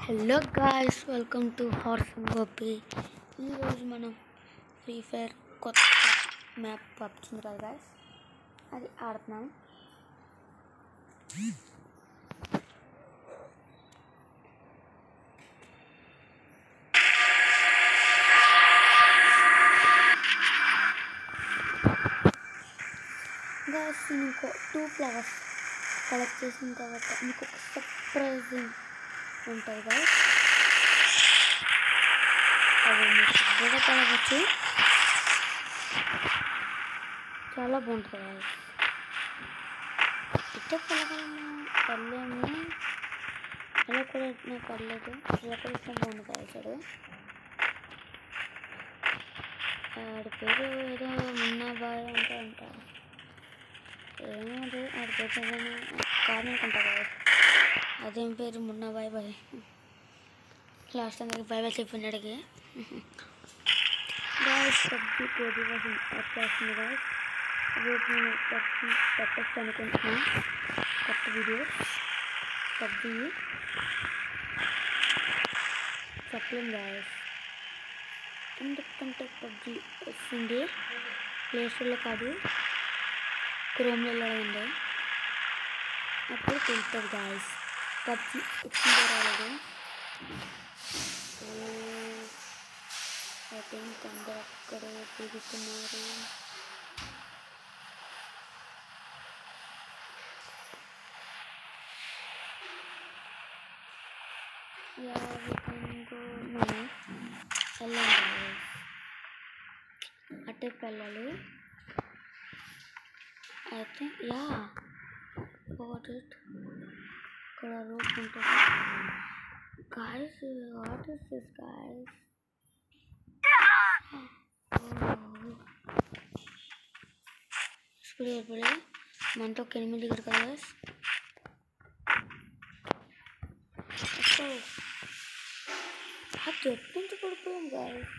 Hello guys, welcome to horse Gopi. ఈరోజు మనం free fire కొత్త మ్యాప్ వచ్చింది కదా గాయ్స్, అది ఆడుతున్నాం. గాయ్స్, ఇంకో 2 ఫ్లవర్స్ కలెక్ట్ చేసిన తర్వాత మీకు ఒక సర్ప్రైజింగ్ ఉంటుంది గాయ్స్. అది మీకు బాగా కలవచ్చు, చాలా బాగుంటుంది గాయ్స్. ఇట్టే పర్లేము, అలా కూడా ఇట్లా పర్లేదు, ఇలా కూడా ఇట్లా బాగుంది గాయ్స్. ఆడి పేరు ఏదో మున్నాబాయ్ అంట ఏమో ఆడి పేరు కారణం అనుకుంటా గాయ్స్. అదేం పేరు మున్నాబాయ్ బాయ్. లాస్ట్ టైం బాయ్ బాయ్ చెప్పినాడికి గాయ్స్. పబ్జీ కోడి వచ్చేస్తుంది గాయ్స్. రేపు నేను పబ్జీ పెట్టచ్చు అనుకుంటున్నాను, కొత్త వీడియో పబ్జీ చెప్పలేం గాయ్స్. ఎందుకంటే పబ్జీ వస్తుంది ప్లే స్టోర్లో కాదు, క్రోమ్లో ఉంది, అప్పుడు తెలుస్తుంది గాయ్స్. పబ్జీ వచ్చిందో రాలేదు. ఐ థింక్ అందరు అక్కడే తిరుగుతున్నారు. అటే పిల్లలు ఐ థింక్ ఇక్కడ రూట్ ఉంటుంది guys. What is this guys? ఇప్పుడు మనతో ఒక ఎనిమిది దగ్గర కదా గాయ్స్. అది ఎప్పుడు పడిపోయాం గాయ్స్.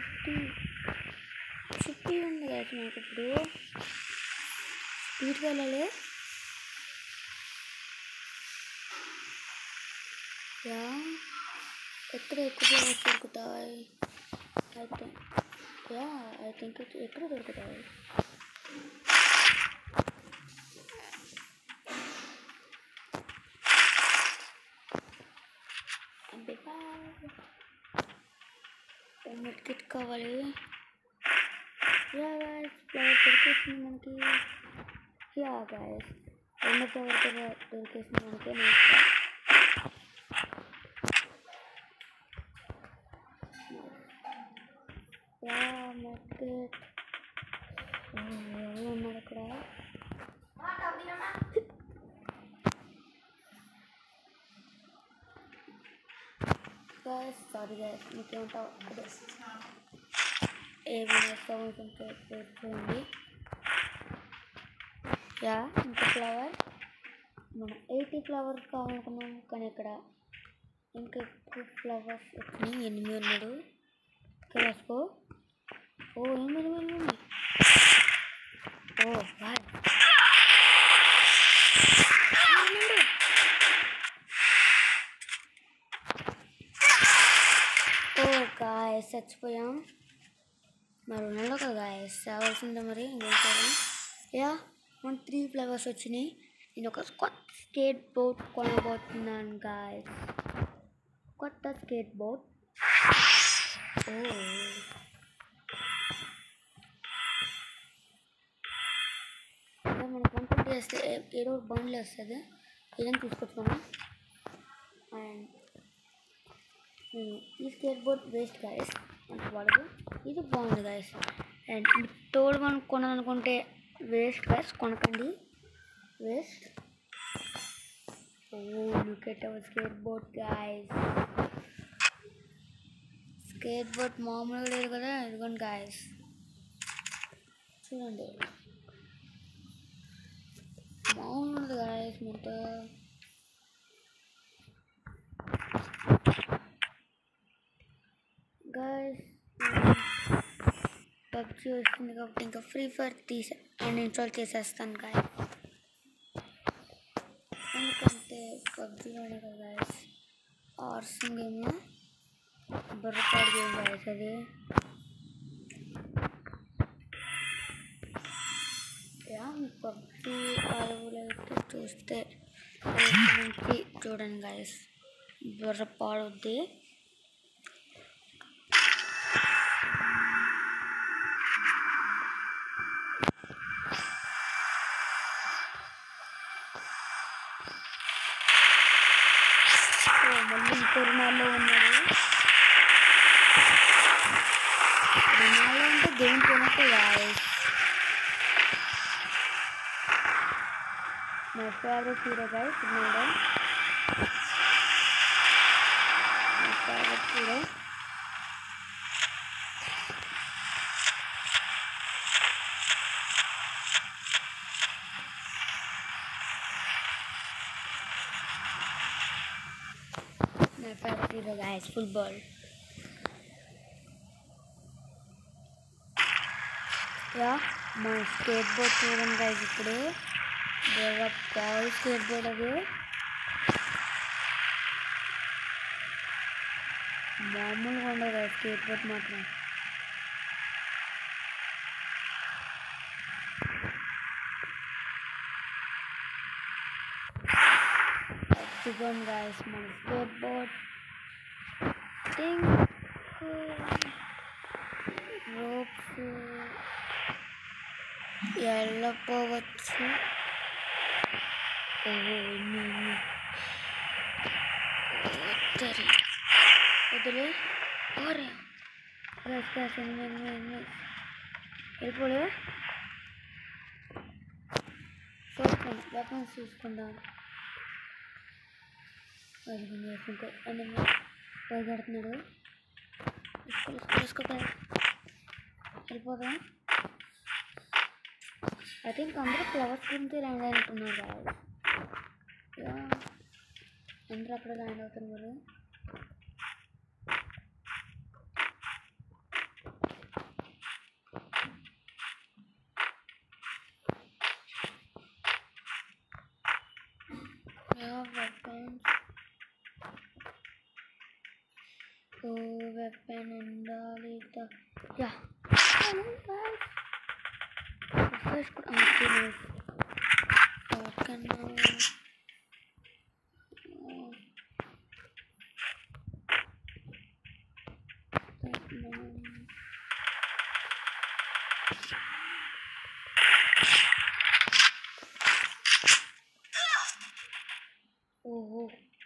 50 ఉంది గాయ్స్. మనకి ఇప్పుడు స్పీడ్గా వెళ్ళాలి. ఎక్కడ ఎక్కువ ఫ్లవర్స్ దొరుకుతాయి? ఐ థింక్ ఎక్కడ దొరుకుతాయి? మెడ్కిట్ కావాలి. గాయ్స్, ఫ్లవర్ దొరికేసింది మనకి. గాయ్స్, రెండు ఫ్లవర్ దొరికేసింది మనకి. మెడ్కిట్ ఉన్నారు అక్కడ. సారీ గాయ్స్, మీకేమంటావు అదే ఏమైనా కొంచెం చూడండి. ఇంకా ఫ్లవర్ మనం 80 ఫ్లవర్స్ కావాలనుకున్నాం, కానీ ఇక్కడ ఇంకా ఎక్కువ ఫ్లవర్స్ వచ్చినాయి. 8 ఉన్నాడు. రాసుకో. 8 ఉన్నాయి. గాయ్స్, చచ్చిపోయాం. మరి ఉన్నాడు కదా గాయ్స్, రావాల్సిందే మరి. ఇంకేం చేయాలి? మన 3 ఫ్లవర్స్ వచ్చినాయి. నేను ఒక కొత్త స్కేట్ బోర్డ్ కొనబోతున్నాను గాయ్స్. కొత్త స్కేట్ బోర్డ్. మనకు 120 వేస్తే ఏదో బండ్లు వస్తుంది. ఏదైనా తీసుకొచ్చుకున్నాం. అండ్ ఈ స్కేట్ బోర్డ్ వేస్ట్ గాయస్, మనకు వాడదు. ఇది బాగుంది గాయస్. అండ్ తోడు మనం కొనాలనుకుంటే వేస్ట్ గాయస్, కొనకండి, waste. Look at our skateboard guys. Skateboard మామూలుగా లేదు కదా, ఇదిగోండి గాయస్, చూడండి. బాగుంది గాయస్. మనతో గాయస్ పబ్జీ వస్తుంది కాబట్టి ఇంకా ఫ్రీ ఫైర్ అన్ఇన్స్టాల్ చేసేస్తాను గాయస్. ఎందుకంటే పబ్జీ వాడే కదా guys. awesome game. Burrapad game guys అది. యా పబ్జి ఆడవులైతే చూస్తే నుంచి చూడండి గైస్, బుర్రపాడుద్ది. మళ్ళీ కొరోనాలో ఉన్నాడు. కొరోనాలో అంటే గేమ్ కొనట్టే guys. My favorite hero guys, Ronaldo. My favorite hero. My favorite hero guys, football. Yeah, my skateboard చూడండి guys ఇప్పుడు. బాగా పాడు skateboard అది. మామూలుగా ఉండదు skateboard మాత్రం. ఇదిగోండి guys మన skateboard. Think ropes వెళ్ళపోవచ్చు. వదిలే వెళ్ళిపోలే. చూసుకోండి వెపన్స్ చూసుకుందాం. పరిగెడుతున్నాడు. చూసుకో వెళ్ళిపోదాం. ఐ థింక్ అందరూ ఫ్లవర్స్ గురించి ల్యాండ్ అయినట్టున్నారు కాదు. అందరూ అక్కడ ల్యాండ్ అవుతున్నారు. వెపన్ ఉండాలి. ఓహో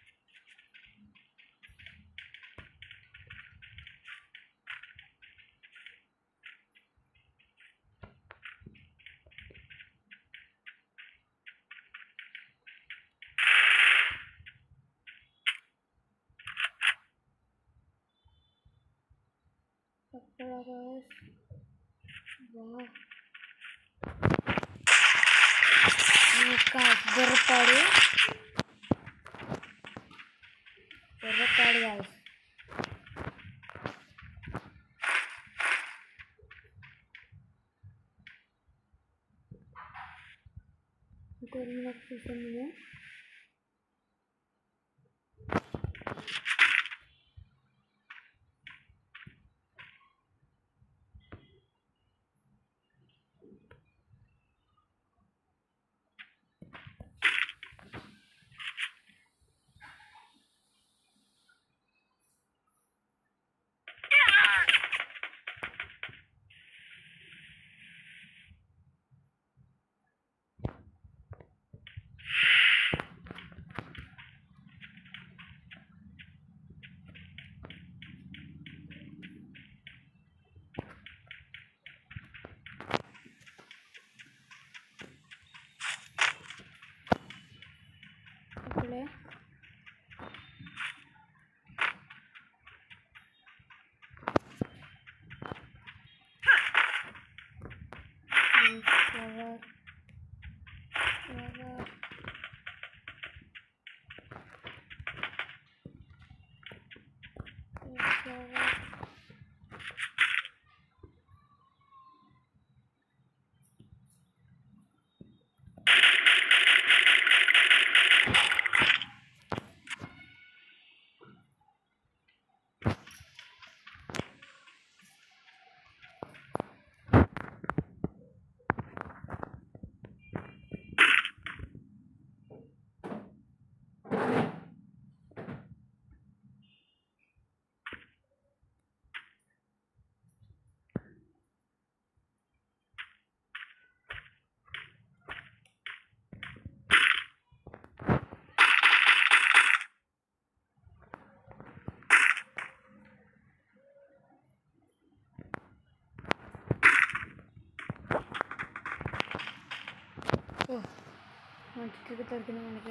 బుర్రపాడు guys. ఇంకో రీలోకి చూసాను నేను. మంచి టికెట్ దొరికింది మనకి.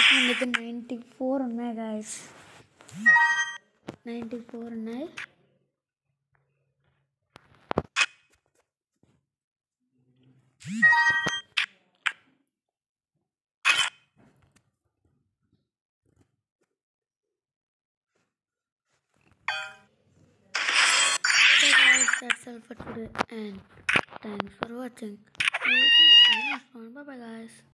మన దగ్గర 94 ఉన్నాయి గాయస్. 94 ఉన్నాయి. So guys, that's all for today and thanks for watching. Bye bye guys.